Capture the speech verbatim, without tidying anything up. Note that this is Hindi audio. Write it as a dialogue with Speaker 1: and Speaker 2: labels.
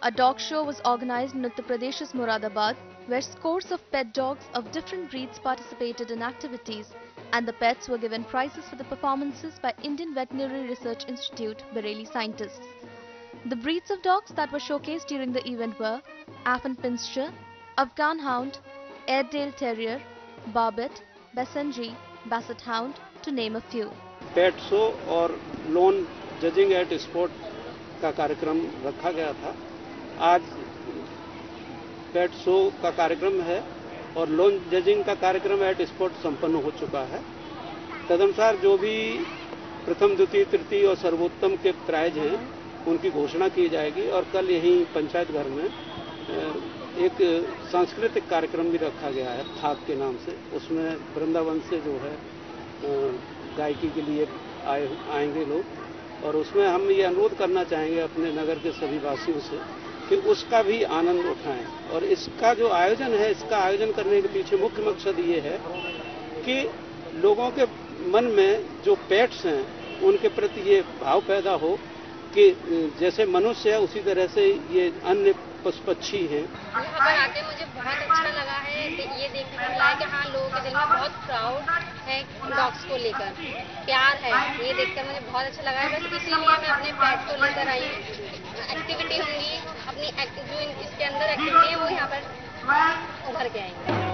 Speaker 1: A dog show was organized in Uttar Pradesh's Moradabad, where scores of pet dogs of different breeds participated in activities, and the pets were given prizes for the performances by Indian Veterinary Research Institute, Bareilly scientists. The breeds of dogs that were showcased during the event were Affenpinscher, Afghan Hound, Airedale Terrier, Barbet, Basenji, Basset Hound, to name a few.
Speaker 2: Pet show और लोन जजिंग एट स्पोर्ट का कार्यक्रम रखा गया था। आज पेट शो का कार्यक्रम है और लोन जजिंग का कार्यक्रम एट स्पोर्ट संपन्न हो चुका है। तदनुसार जो भी प्रथम, द्वितीय, तृतीय और सर्वोत्तम के प्राइज हैं उनकी घोषणा की जाएगी और कल यहीं पंचायत घर में एक सांस्कृतिक कार्यक्रम भी रखा गया है थाक के नाम से। उसमें वृंदावन से जो है गायकी के लिए आए आएंगे लोग और उसमें हम ये अनुरोध करना चाहेंगे अपने नगर के सभी वासियों से कि उसका भी आनंद उठाएं। और इसका जो आयोजन है, इसका आयोजन करने के पीछे मुख्य मकसद ये है कि लोगों के मन में जो पेट्स हैं उनके प्रति ये भाव पैदा हो कि जैसे मनुष्य है उसी तरह से ये अन्य पशु पक्षी हैं।
Speaker 3: यहाँ पर आके मुझे बहुत अच्छा लगा है, ये देखने को मिला है कि हाँ, लोगों के दिल में बहुत प्राउड है डॉग्स को लेकर, प्यार है। ये देखकर मुझे बहुत अच्छा लगा है। बस इसीलिए मैं अपने पेट को लेकर आई हूँ। एक्टिविटी होंगी, अपनी जो इसके अंदर एक्टिविटी है वो यहाँ पर उभर के आएंगे।